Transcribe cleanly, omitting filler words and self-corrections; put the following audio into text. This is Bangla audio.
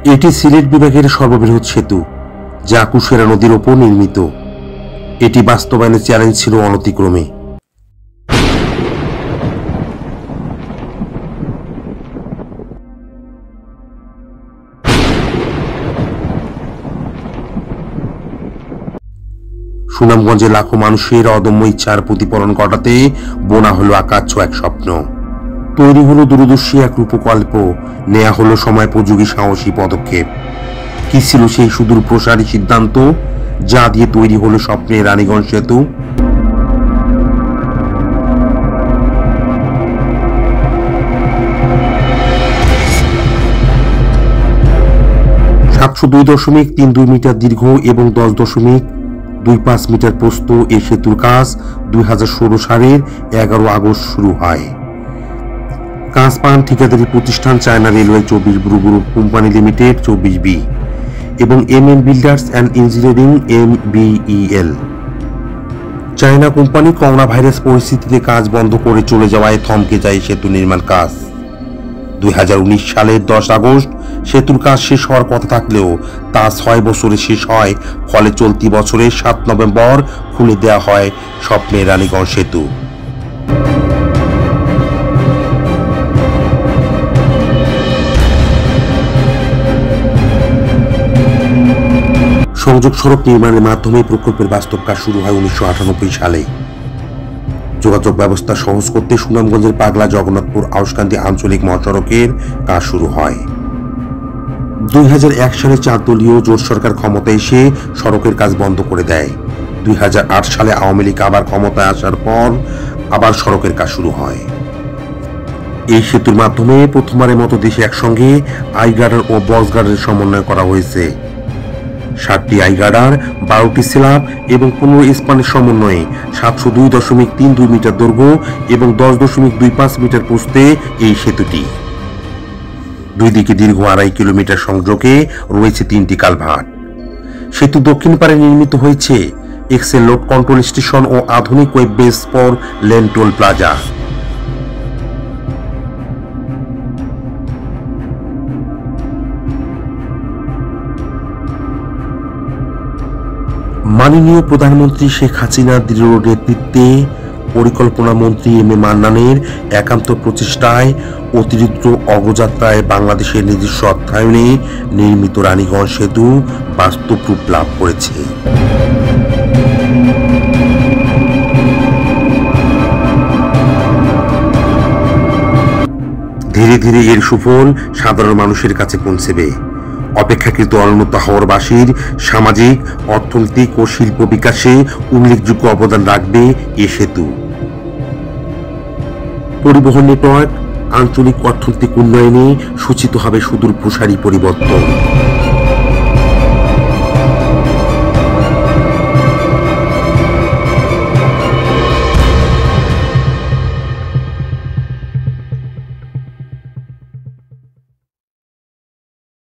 এটি সিলেট বিভাগের সর্ববৃহৎ সেতু, যা কুশিয়ারা নদীর ওপর নির্মিত। এটি বাস্তবায়নের চ্যালেঞ্জ ছিল অনতিক্রমে। সুনামগঞ্জে লাখো মানুষের অদম্য ইচ্ছার প্রতিফলন ঘটাতে বোনা হলো আকাশ এক স্বপ্ন, তৈরি হলো দূরদর্শী এক রূপকল্প, নেওয়া হলো সময়োপযোগী সাহসী পদক্ষেপ। কি ছিল সেই সুদূর প্রসারী সিদ্ধান্ত, যা দিয়ে তৈরি হলো স্বপ্নের রানীগঞ্জ সেতু? 702.32 মিটার দীর্ঘ এবং 10.25 মিটার প্রস্থ এই সেতুর কাজ 2016 সালের 11 আগস্ট শুরু হয়। কাজ পান ঠিকাদারি প্রতিষ্ঠান China railway 24 group company limited 24B এবং MM builders and engineering MBEL। China company corona virus পরিস্থিতিতে কাজ বন্ধ করে চলে যাওয়ায় থমকে যায় সেতু নির্মাণ কাজ। 2019 সালের 10 আগস্ট সেতুর কাজ শেষ হওয়ার কথা থাকলেও তা 6 বছরে শেষ হয়, ফলে চলতি বছরের 7 নভেম্বর খুলে দেওয়া হয় স্বপ্নের রানীগঞ্জ সেতু। সংযোগ সড়ক নির্মাণের মাধ্যমে প্রকল্পের বাস্তব কাজ শুরু হয় 1998 সালে। যোগাযোগ ব্যবস্থা সহজ করতে সুনামগঞ্জের পাগলা জগন্নাথপুর আউশকান্দি আঞ্চলিক মহাসড়কের কাজ শুরু হয়। 2001 সালে 4 দলীয় জোট সরকার ক্ষমতায় এসে সড়কের কাজ বন্ধ করে দেয়। 2008 সালে আওয়ামী লীগ আবার ক্ষমতায় আসার পর আবার সড়কের কাজ শুরু হয়। এই সেতুর মাধ্যমে প্রথমবারের মতো দেশে একসঙ্গে আই গার্ডার ও বক্স গার্ডারের সমন্বয় করা হয়েছে। 7টি আই গার্ডার, 12টি স্ল্যাব এবং 15 স্পানের সমন্বয়ে 702.32 মিটার দৈর্ঘ্য এবং 10.25 মিটার প্রস্থে এই সেতুটি। দুই দিকে দীর্ঘ 2.5 কিলোমিটার সংযোগে রয়েছে 3টি কালভার্ট। সেতু দক্ষিণ পারে নির্মিত হয়েছে এক্সেল লোড কন্ট্রোল স্টেশন ও আধুনিক web base four lane toll plaza. মাননীয় প্রধানমন্ত্রী শেখ হাসিনার দৃঢ় নেতৃত্বে পরিকল্পনা মন্ত্রী এম এ মান্নানের একান্ত প্রচেষ্টায় অতিরিক্ত অগ্রযাত্রায় বাংলাদেশের নিজস্ব অর্থায়নে নির্মিত রানীগঞ্জ সেতু বাস্তব রূপ লাভ করেছে। ধীরে ধীরে এর সুফল সাধারণ মানুষের কাছে পৌঁছবে। অপেক্ষাকৃত অনুন্নত হাওরবাসীর সামাজিক, অর্থনৈতিক ও শিল্প বিকাশে উল্লেখযোগ্য অবদান রাখবে এ সেতু। পরিবহন নেটওয়ার্ক, আঞ্চলিক অর্থনৈতিক উন্নয়নে সূচিত হবে সুদূর প্রসারী পরিবর্তন।